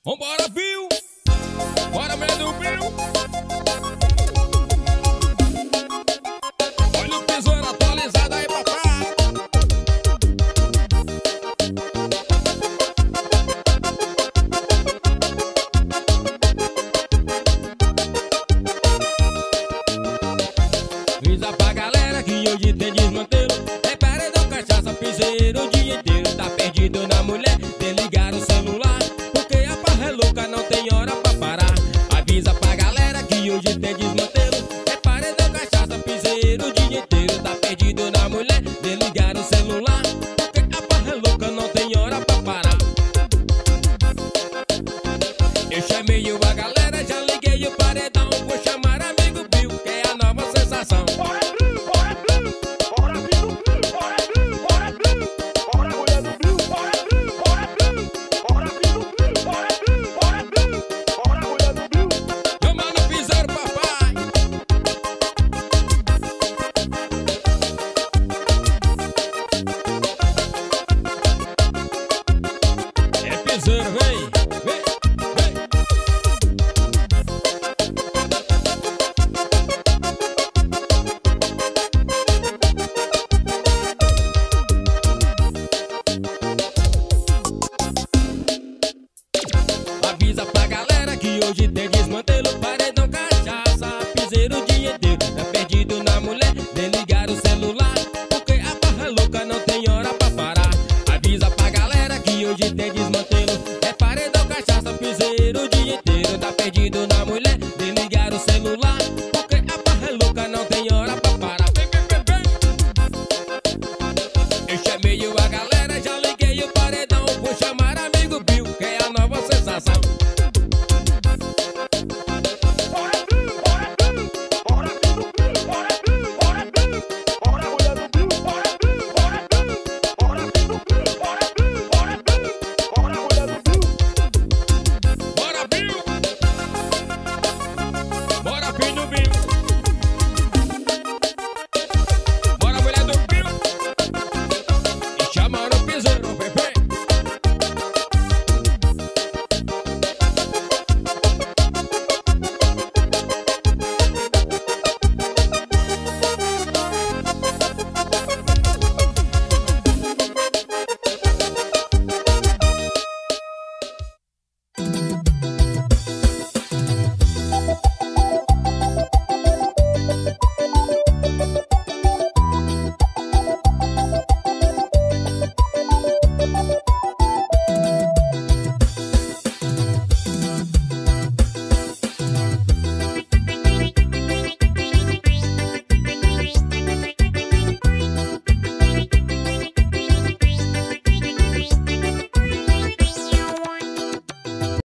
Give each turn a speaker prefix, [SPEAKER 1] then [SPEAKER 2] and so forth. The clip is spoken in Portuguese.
[SPEAKER 1] Vambora, viu? Bora, medo, viu? Olha o tesouro atualizado aí, papai. Avisa pra galera que hoje tem desmantelo. É paredão, cachaça, piseiro o dia inteiro. Tá perdido na mulher, desligar o celular, porque a farra é louca, não tem hora pra parar. Avisa pra galera que hoje tem desmantelo. É paredão, cachaça, piseiro o dia inteiro. Tá perdido na mulher, desligar o celular, porque a farra é louca, não tem hora pra parar. Eu chamei a galera, já liguei o paredão. Vou chamar amigo Bill, que é a nova sensação.
[SPEAKER 2] Bora, Bill, bora, Bill, bora, Bill, bora, Bill, bora, Bill, bora, mulher do Bill, bora, Bill, bora, Bill, bora, Bill, bora, Bill, bora, Bill, bora, mulher do Bill.
[SPEAKER 1] Chama no piseiro, papai. É piseiro, vem, vem, vem. Avisa pra galera que hoje tem desmantelo. Paredão, cachaça, piseiro o dia inteiro. Tá perdido na mulher, desligar o celular, porque a farra é louca, não tem hora pra parar. Avisa pra galera que hoje tem desmantelo. É paredão, cachaça, piseiro o dia inteiro. Tá perdido na mulher, desligar o celular, porque a farra é louca, não tem hora pra parar. Vem, vem, vem, vem. Eu chamei a galera.